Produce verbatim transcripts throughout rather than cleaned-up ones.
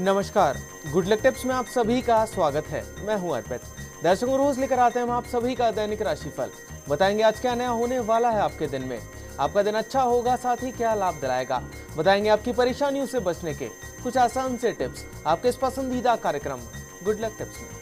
नमस्कार, good luck tips में आप सभी का स्वागत है। मैं हूं अर्पित। दर्शकों, रोज लेकर आते हैं हम आप सभी का दैनिक राशिफल। बताएंगे आज क्या नया होने वाला है आपके दिन में, आपका दिन अच्छा होगा, साथ ही क्या लाभ दिलाएगा। बताएंगे आपकी परेशानियों से बचने के कुछ आसान से टिप्स आपके इस पसंदीदा कार्यक्रम गुड लक टिप्स में।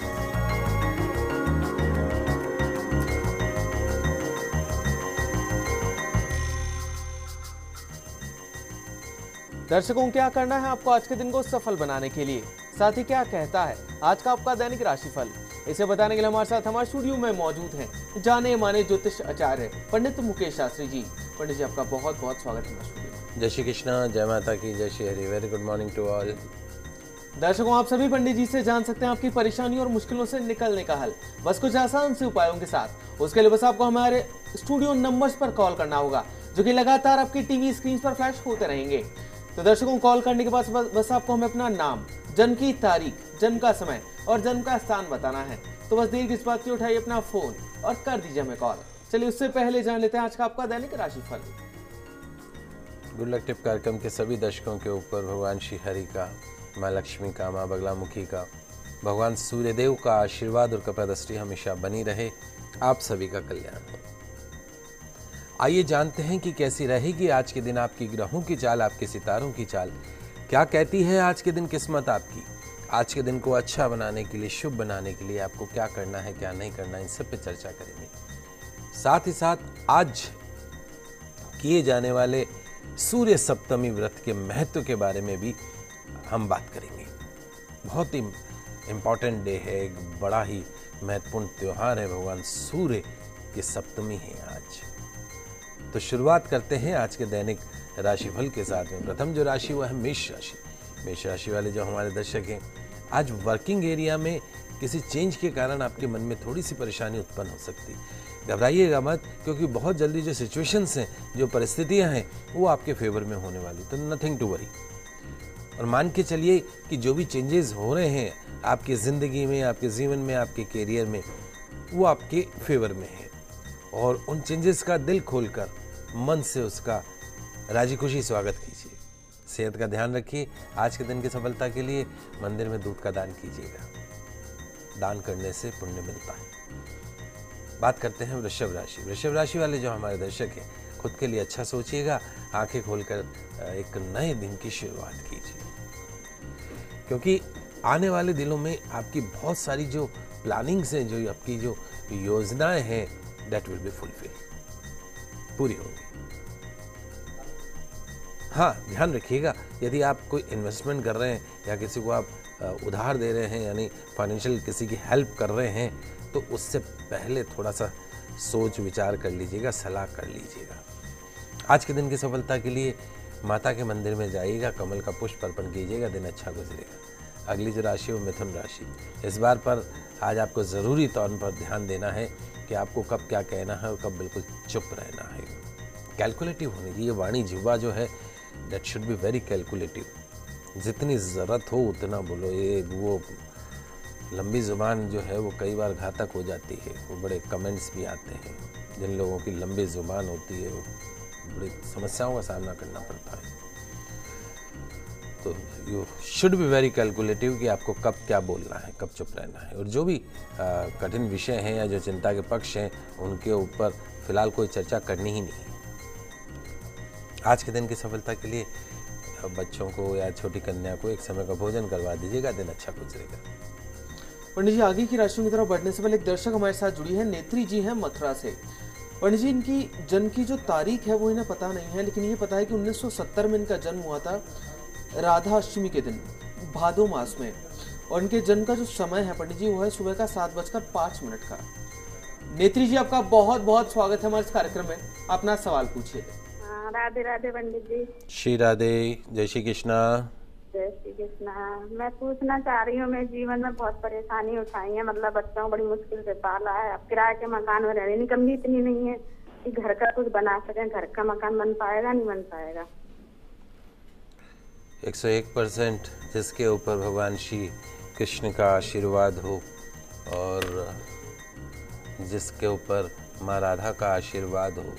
दर्शकों, क्या करना है आपको आज के दिन को सफल बनाने के लिए, साथ ही क्या कहता है आज का आपका दैनिक राशिफल, इसे बताने के लिए हमारे साथ हमारे स्टूडियो में मौजूद हैं जाने माने ज्योतिष आचार्य पंडित मुकेश शास्त्री जी। पंडित जी, आपका बहुत बहुत स्वागत है हमारे स्टूडियो में। जय श्री कृष्णा, जय माता की, जय Shri Hari. Very good morning to all. दर्शकों, आप सभी पंडित जी से जान सकते हैं आपकी परेशानियों और मुश्किलों से निकलने का हल, बस कुछ आसान से उपायों के साथ। उसके लिए बस आपको हमारे स्टूडियो नंबर्स पर कॉल करना होगा, जो कि लगातार आपकी टीवी स्क्रीन पर फ्लैश होते रहेंगे। तो दर्शकों, कॉल करने के बाद बस आपको हमें अपना नाम, जन्म की तारीख, जन्म का समय और जन्म का स्थान बताना है। तो बस देर किस बात की, उठाइए अपना फोन और कर दीजिए हमें कॉल। चलिए, उससे पहले जान लेते हैं आज का आपका दैनिक राशिफल। गुड लक टिप कार्यक्रम के सभी दर्शकों के ऊपर भगवान श्री हरि का, माँ लक्ष्मी का, माँ बगलामुखी का, भगवान सूर्यदेव का आशीर्वाद और कृपा दृष्टि हमेशा बनी रहे। आप सभी का कल्याण हो। आइए जानते हैं कि कैसी रहेगी आज के दिन आपकी ग्रहों की चाल, आपके सितारों की चाल। क्या कहती है आज के दिन किस्मत आपकी। आज के दिन को अच्छा बनाने के लिए, शुभ बनाने के लिए आपको क्या करना है, क्या नहीं करना, इन सब पे चर्चा करेंगे। साथ ही साथ आज किए जाने वाले सूर्य सप्तमी व्रत के महत्व के बारे में भी हम बात करेंगे। बहुत ही इम्पॉर्टेंट डे है, एक बड़ा ही महत्वपूर्ण त्योहार है। भगवान सूर्य की सप्तमी है आज। तो शुरुआत करते हैं आज के दैनिक राशिफल के साथ में। प्रथम जो राशि वो है मेष राशि। मेष राशि वाले जो हमारे दर्शक हैं, आज वर्किंग एरिया में किसी चेंज के कारण आपके मन में थोड़ी सी परेशानी उत्पन्न हो सकती है। घबराइएगा मत, क्योंकि बहुत जल्दी जो सिचुएशंस हैं, जो परिस्थितियां हैं, वो आपके फेवर में होने वाली। तो नथिंग टू वरी। और मान के चलिए कि जो भी चेंजेस हो रहे हैं आपकी ज़िंदगी में, आपके जीवन में, आपके कैरियर में, वो आपके फेवर में है। और उन चेंजेस का दिल खोलकर, मन से उसका राजी खुशी स्वागत कीजिए। सेहत का ध्यान रखिए। आज के दिन की सफलता के लिए मंदिर में दूध का दान कीजिएगा। दान करने से पुण्य मिलता है। बात करते हैं वृषभ राशि। वृषभ राशि वाले जो हमारे दर्शक हैं, खुद के लिए अच्छा सोचिएगा। आंखें खोलकर एक नए दिन की शुरुआत कीजिए, क्योंकि आने वाले दिनों में आपकी बहुत सारी जो प्लानिंग्स हैं, जो आपकी जो योजनाएं हैं, दैट विल बी फुलफिल, पूरी होंगी। हाँ, ध्यान रखिएगा, यदि आप कोई इन्वेस्टमेंट कर रहे हैं या किसी को आप उधार दे रहे हैं, यानी फाइनेंशियल किसी की हेल्प कर रहे हैं, तो उससे पहले थोड़ा सा सोच विचार कर लीजिएगा, सलाह कर लीजिएगा। आज के दिन की सफलता के लिए माता के मंदिर में जाइएगा, कमल का पुष्प अर्पण कीजिएगा, दिन अच्छा गुजरेगा। अगली जो राशि है वो मिथुन राशि। इस बार पर आज आपको ज़रूरी तौर पर ध्यान देना है कि आपको कब क्या कहना है और कब बिल्कुल चुप रहना है। कैलकुलेटिव होनी चाहिए वाणी, जिह्वा जो है, that should be very calculative. जितनी ज़रूरत हो उतना बोलो। ये वो लंबी ज़ुबान जो है वो कई बार घातक हो जाती है। वो बड़े कमेंट्स भी आते हैं, जिन लोगों की लंबी ज़ुबान होती है वो बड़ी समस्याओं का सामना करना पड़ता है। तो you should be very calculative कि आपको कब क्या बोलना है, कब चुप रहना है। और जो भी आ, कठिन विषय हैं या जो चिंता के पक्ष हैं, उनके ऊपर फिलहाल कोई चर्चा करनी ही नहीं है। आज के दिन की सफलता के लिए बच्चों को या छोटी कन्या को एक समय का भोजन करवा दीजिएगा, दिन अच्छा गुजरेगा। पंडित जी, आगे की राशियों की तरफ बढ़ने से पहले एक दर्शक हमारे साथ जुड़ी है, नेत्री जी हैं मथुरा से। पंडित जी, इनकी जन्म की जो तारीख है वो इन्हें पता नहीं है, लेकिन ये पता है कि उन्नीस सौ सत्तर में इनका जन्म हुआ था, राधा अष्टमी के दिन, भादो मास में। और इनके जन्म का जो समय है पंडित जी, वो है सुबह का सात बजकर पांच मिनट का। नेत्री जी, आपका बहुत बहुत स्वागत है हमारे इस कार्यक्रम में। अपना सवाल पूछिए। राधे राधे पंडित जी। श्री राधे, जय श्री कृष्णा। जय श्री कृष्णा। मैं पूछना चाह रही हूँ, मैं जीवन में बहुत परेशानी उठाई है, मतलब बच्चों को बड़ी मुश्किल से पाला है। अब किराए के मकान में रहने की इनकम भी इतनी नहीं है कि घर का कुछ बना सके। घर का मकान बन पाएगा, नहीं बन पाएगा? एक सौ एक परसेंट जिसके ऊपर भगवान श्री कृष्ण का आशीर्वाद हो और जिसके ऊपर माँ राधा का आशीर्वाद हो।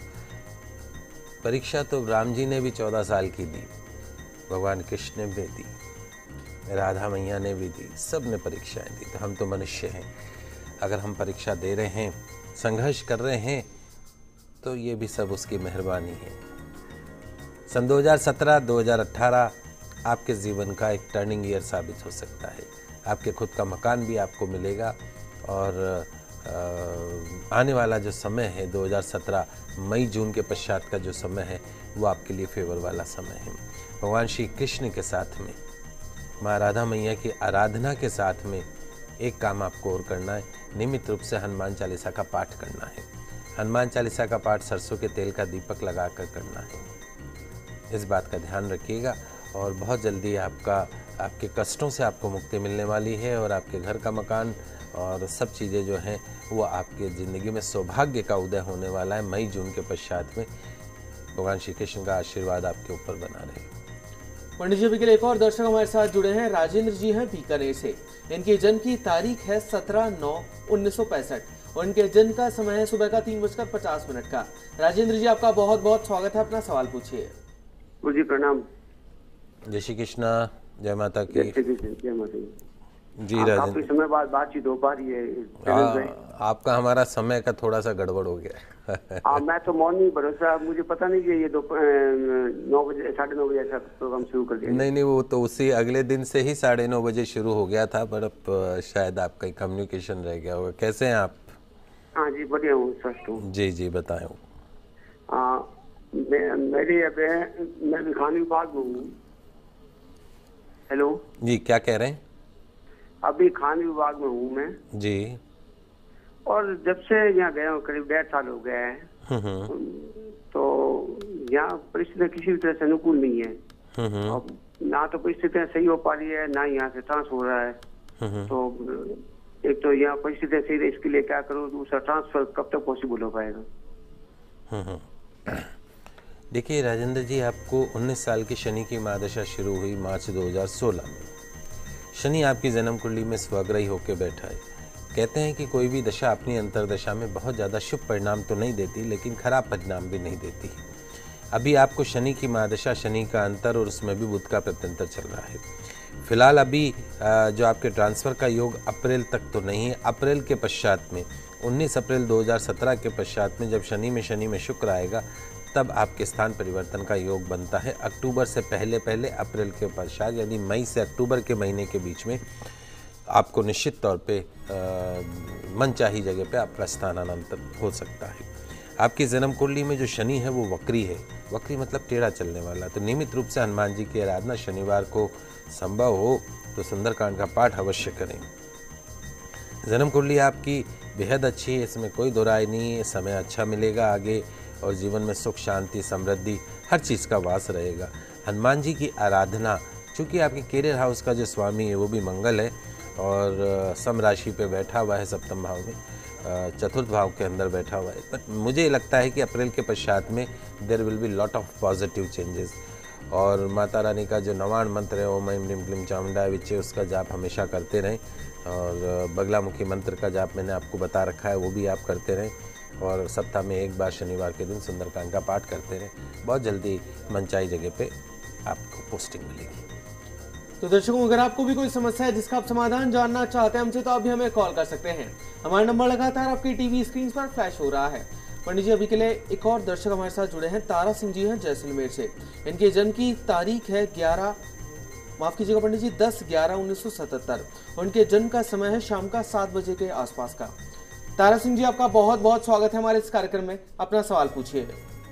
परीक्षा तो राम जी ने भी चौदह साल की दी, भगवान कृष्ण ने भी दी। राधा मैया ने भी दी, सब ने परीक्षाएं दी। तो हम तो मनुष्य हैं, अगर हम परीक्षा दे रहे हैं, संघर्ष कर रहे हैं, तो ये भी सब उसकी मेहरबानी है। सन दो हज़ार सत्रह दो हज़ार अठारह आपके जीवन का एक टर्निंग ईयर साबित हो सकता है। आपके खुद का मकान भी आपको मिलेगा और आ, आने वाला जो समय है दो हज़ार सत्रह मई जून के पश्चात का जो समय है वो आपके लिए फेवर वाला समय है। भगवान श्री कृष्ण के साथ में, माँ राधा मैया की आराधना के साथ में एक काम आपको और करना है, नियमित रूप से हनुमान चालीसा का पाठ करना है। हनुमान चालीसा का पाठ सरसों के तेल का दीपक लगाकर करना है। इस बात का ध्यान रखिएगा और बहुत जल्दी आपका आपके कष्टों से आपको मुक्ति मिलने वाली है और आपके घर का मकान और सब चीज़ें जो हैं वो आपके ज़िंदगी में सौभाग्य का उदय होने वाला है। मई जून के पश्चात में भगवान श्री कृष्ण का आशीर्वाद आपके ऊपर बना रहे। पंडित जी अभी के लिए एक और दर्शक हमारे साथ जुड़े हैं। राजेंद्र जी हैं बीकानेर से। इनके जन्म की तारीख है सत्रह नौ उन्नीस सौ पैंसठ और इनके जन्म का समय है सुबह का तीन बजकर पचास मिनट का। राजेंद्र जी आपका बहुत बहुत स्वागत है, अपना सवाल पूछिए। जी प्रणाम। जय श्री कृष्णा, जय माता की। जय श्री कृष्ण, जय माता की। जी काफी राजेंद्र, समय बाद बातचीत हो पा रही है। हाँ, आपका हमारा समय का थोड़ा सा गड़बड़ हो गया। हाँ, मैं तो मॉर्निंग भरोसा, मुझे पता नहीं कि ये दो नौ बजे साढ़े नौ बजे ऐसा प्रोग्राम शुरू कर दिया। नहीं नहीं, वो तो उसी अगले दिन से ही साढ़े नौ बजे शुरू हो गया था, पर अब शायद आपका कम्युनिकेशन रह गया होगा। कैसे हैं आप? हाँ जी, बढ़िया हूँ, स्वस्थ हूँ। जी जी बताएं। मेरी अब मैं भी खान विभाग में हूँ। हेलो जी, क्या कह रहे हैं? अभी खान विभाग में हूँ मैं जी। और जब से यहाँ गया हूँ करीब डेढ़ साल हो गया है, तो यहाँ परिस्थितियाँ किसी भी तरह से अनुकूल नहीं है। अब ना तो परिस्थितियाँ सही हो पा रही है, ना यहाँ से ट्रांसफर हो रहा है। तो एक तो यहाँ परिस्थितियाँ सही है, इसके लिए क्या करूँ, दूसरा ट्रांसफर कब तक पॉसिबल हो पाएगा? देखिए राजेंद्र जी, आपको उन्नीस साल की शनि की महादशा शुरू हुई मार्च दो हज़ार सोलह में। शनि आपकी जन्म कुंडली में स्वग्रही होकर बैठा है। कहते हैं कि कोई भी दशा अपनी अंतरदशा में बहुत ज़्यादा शुभ परिणाम तो नहीं देती, लेकिन खराब परिणाम भी नहीं देती। अभी आपको शनि की महादशा, शनि का अंतर और उसमें भी बुध का प्रत्यंतर चल रहा है। फिलहाल अभी जो आपके ट्रांसफ़र का योग अप्रैल तक तो नहीं है। अप्रैल के पश्चात में, उन्नीस अप्रैल दो हज़ार सत्रह के पश्चात में जब शनि में शनि में शुक्र आएगा, तब आपके स्थान परिवर्तन का योग बनता है। अक्टूबर से पहले पहले, अप्रैल के पश्चात, यानी मई से अक्टूबर के महीने के बीच में आपको निश्चित तौर पे मनचाही जगह पे आपका स्थानांतरण हो सकता है। आपकी जन्म कुंडली में जो शनि है वो वक्री है। वक्री मतलब टेढ़ा चलने वाला। तो नियमित रूप से हनुमान जी की आराधना, शनिवार को संभव हो तो सुंदरकांड का पाठ अवश्य करें। जन्म कुंडली आपकी बेहद अच्छी है, इसमें कोई दो राय नहीं है। समय अच्छा मिलेगा आगे और जीवन में सुख, शांति, समृद्धि, हर चीज़ का वास रहेगा। हनुमान जी की आराधना, चूँकि आपके कैरियर हाउस का जो स्वामी है वो भी मंगल है और सम राशि पे बैठा हुआ है, सप्तम भाव में, चतुर्थ भाव के अंदर बैठा हुआ है। बट मुझे लगता है कि अप्रैल के पश्चात में there will be lot of positive changes. और माता रानी का जो नवाण मंत्र है, ओम ऐं ह्रीं क्लीं चामुंडाय विचे, उसका जाप हमेशा करते रहें। और बगलामुखी मंत्र का जाप मैंने आपको बता रखा है, वो भी आप करते रहें। और सप्ताह में एक बार शनिवार के दिन सुंदरकांड का पाठ करते रहें। बहुत जल्दी मनचाही जगह पे आपको पोस्टिंग मिलेगी। तो दर्शकों, अगर आपको भी कोई समस्या है जिसका आप समाधान जानना चाहते हैं हमसे, तो आप भी हमें कॉल कर सकते हैं। हमारा नंबर लगातार आपकी टीवी स्क्रीन पर फ्लैश हो रहा है। पंडित जी अभी के लिए एक और दर्शक हमारे साथ जुड़े हैं। तारा सिंह जी हैं जैसलमेर से। इनके जन्म की तारीख है ग्यारह माफ कीजिएगा पंडित जी दस ग्यारह उन्नीस सौ सतहत्तर और उनके जन्म का समय है शाम का सात बजे के आसपास का। तारा सिंह जी, आपका बहुत बहुत स्वागत है हमारे इस कार्यक्रम में। अपना सवाल पूछिए।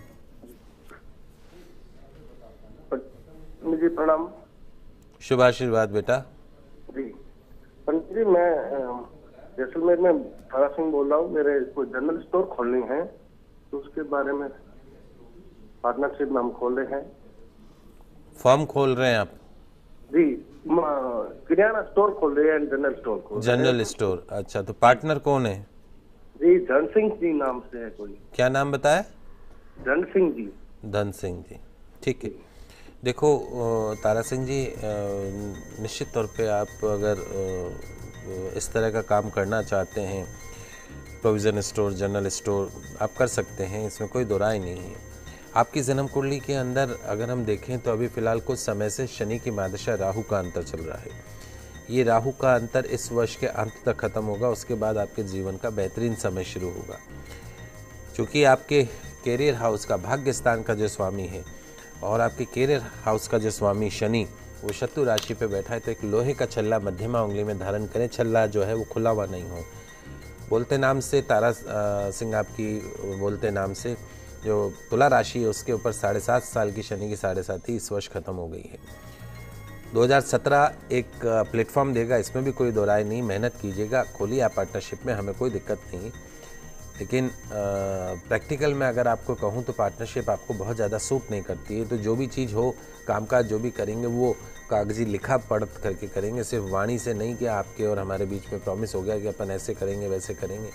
मुझे प्रणाम। शुभ आशीर्वाद बेटा। जी पंडित जी, मैं जैसलमेर में तारा सिंह बोल रहा हूँ। मेरे कोई जनरल स्टोर खोलनी है, तो उसके बारे में पार्टनरशिप में हम खोल रहे हैं। फॉर्म खोल रहे हैं आप? जी, किराना स्टोर खोल रहे हैं, जनरल स्टोर खोल रहे हैं। जनरल स्टोर, अच्छा। तो पार्टनर कौन है? जी, धन सिंह जी नाम से है कोई। क्या नाम बताया? धन सिंह जी। धन सिंह जी, ठीक है। देखो तारा सिंह जी, निश्चित तौर पे आप अगर इस तरह का काम करना चाहते हैं, प्रोविज़न स्टोर, जनरल स्टोर, आप कर सकते हैं, इसमें कोई दो राय नहीं है। आपकी जन्म कुंडली के अंदर अगर हम देखें तो अभी फिलहाल कुछ समय से शनि की महादशा राहु का अंतर चल रहा है। ये राहु का अंतर इस वर्ष के अंत तक खत्म होगा, उसके बाद आपके जीवन का बेहतरीन समय शुरू होगा। क्योंकि आपके कैरियर हाउस का, भाग्य स्थान का जो स्वामी है और आपके कैरियर हाउस का जो स्वामी शनि वो शत्रु राशि पे बैठा है, तो एक लोहे का छल्ला मध्यमा उंगली में धारण करें। छल्ला जो है वो खुला हुआ नहीं हो। बोलते नाम से तारा सिंह आपकी बोलते नाम से जो तुला राशि है उसके ऊपर साढ़े सात साल की शनि की साढ़े सात ही इस वर्ष खत्म हो गई है। दो हज़ार सत्रह एक प्लेटफॉर्म देगा, इसमें भी कोई दो राय नहीं। मेहनत कीजिएगा, खोलिए आप पार्टनरशिप में, हमें कोई दिक्कत नहीं है। लेकिन प्रैक्टिकल में अगर आपको कहूँ तो पार्टनरशिप आपको बहुत ज़्यादा सूट नहीं करती है। तो जो भी चीज़ हो, कामकाज जो भी करेंगे वो कागजी लिखा पढ़ करके करेंगे, सिर्फ वाणी से नहीं कि आपके और हमारे बीच में प्रॉमिस हो गया कि अपन ऐसे करेंगे वैसे करेंगे।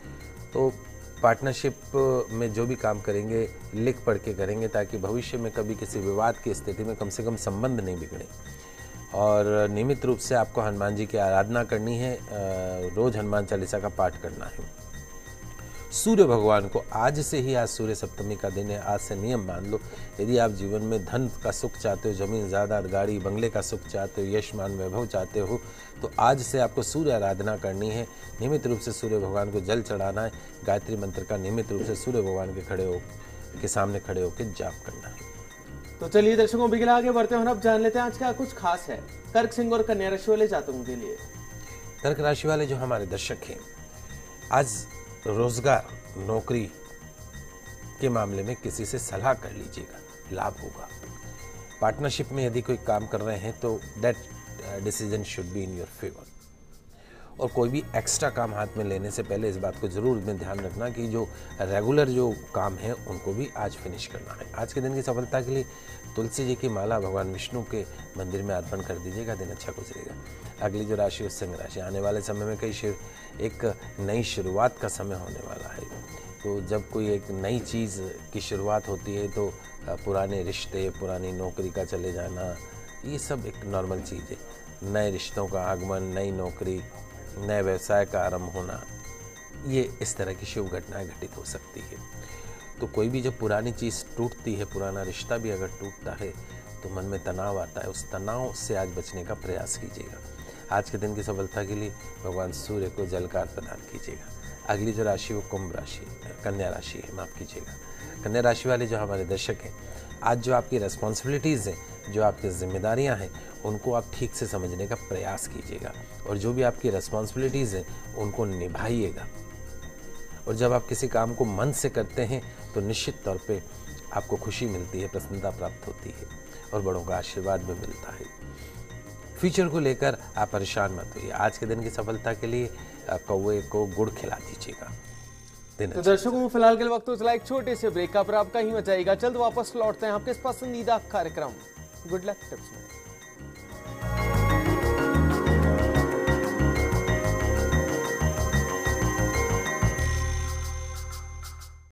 तो पार्टनरशिप में जो भी काम करेंगे लिख पढ़ के करेंगे, ताकि भविष्य में कभी किसी विवाद की स्थिति में कम से कम संबंध नहीं बिगड़े। और नियमित रूप से आपको हनुमान जी की आराधना करनी है, रोज़ हनुमान चालीसा का पाठ करना है। सूर्य भगवान को आज से ही, आज सूर्य सप्तमी का दिन है, आज से नियम मान लो, यदि आप जीवन में धन का सुख चाहते हो, ज़मीन जायदाद गाड़ी बंगले का सुख चाहते हो, यश मान वैभव चाहते हो, तो आज से आपको सूर्य आराधना करनी है। नियमित रूप से सूर्य भगवान को जल चढ़ाना है। गायत्री मंत्र का नियमित रूप से सूर्य भगवान के खड़े हो के सामने खड़े होकर जाप करना है। तो चलिए दर्शकों, बिगला आगे बढ़ते हैं और अब जान लेते हैं आज क्या कुछ खास है कर्क, सिंह और कन्या राशि वाले जातकों के लिए। कर्क राशि वाले जो हमारे दर्शक हैं, आज रोजगार नौकरी के मामले में किसी से सलाह कर लीजिएगा, लाभ होगा। पार्टनरशिप में यदि कोई काम कर रहे हैं तो that decision should be in your favour. और कोई भी एक्स्ट्रा काम हाथ में लेने से पहले इस बात को जरूर में ध्यान रखना कि जो रेगुलर जो काम है उनको भी आज फिनिश करना है। आज के दिन की सफलता के लिए तुलसी जी की माला भगवान विष्णु के मंदिर में अर्पण कर दीजिएगा, दिन अच्छा गुजरेगा। अगली जो राशि है सिंह राशि। आने वाले समय में कई शिव एक नई शुरुआत का समय होने वाला है। तो जब कोई एक नई चीज़ की शुरुआत होती है तो पुराने रिश्ते, पुरानी नौकरी का चले जाना, ये सब एक नॉर्मल चीज़ है। नए रिश्तों का आगमन, नई नौकरी, नए व्यवसाय का आरंभ होना, ये इस तरह की शुभ घटनाएं घटित हो सकती है। तो कोई भी जब पुरानी चीज़ टूटती है, पुराना रिश्ता भी अगर टूटता है तो मन में तनाव आता है। उस तनाव से आज बचने का प्रयास कीजिएगा। आज के दिन की सफलता के लिए भगवान सूर्य को जल का प्रदान कीजिएगा। अगली जो राशि वो कुंभ राशि, कन्या राशि है, माफ़ कीजिएगा। कन्या राशि वाले जो हमारे दर्शक हैं, आज जो आपकी रिस्पॉन्सिबिलिटीज़ हैं, जो आपकी जिम्मेदारियां हैं, उनको आप ठीक से समझने का प्रयास कीजिएगा। और जो भी आपकी रिस्पॉन्सिबिलिटीज़ हैं उनको निभाइएगा। और जब आप किसी काम को मन से करते हैं तो निश्चित तौर पे आपको खुशी मिलती है, प्रसन्नता प्राप्त होती है और बड़ों का आशीर्वाद भी मिलता है। फ्यूचर को लेकर आप परेशान मत होइए। आज के दिन की सफलता के लिए कौवे को गुड़ खिला दीजिएगा। तो दर्शकों, फिलहाल के वक्त तो चला एक छोटे से ब्रेक का, पर आपका ही मचाएगा। जल्द वापस लौटते हैं आपके पसंदीदा कार्यक्रम गुड लक टिप्स में।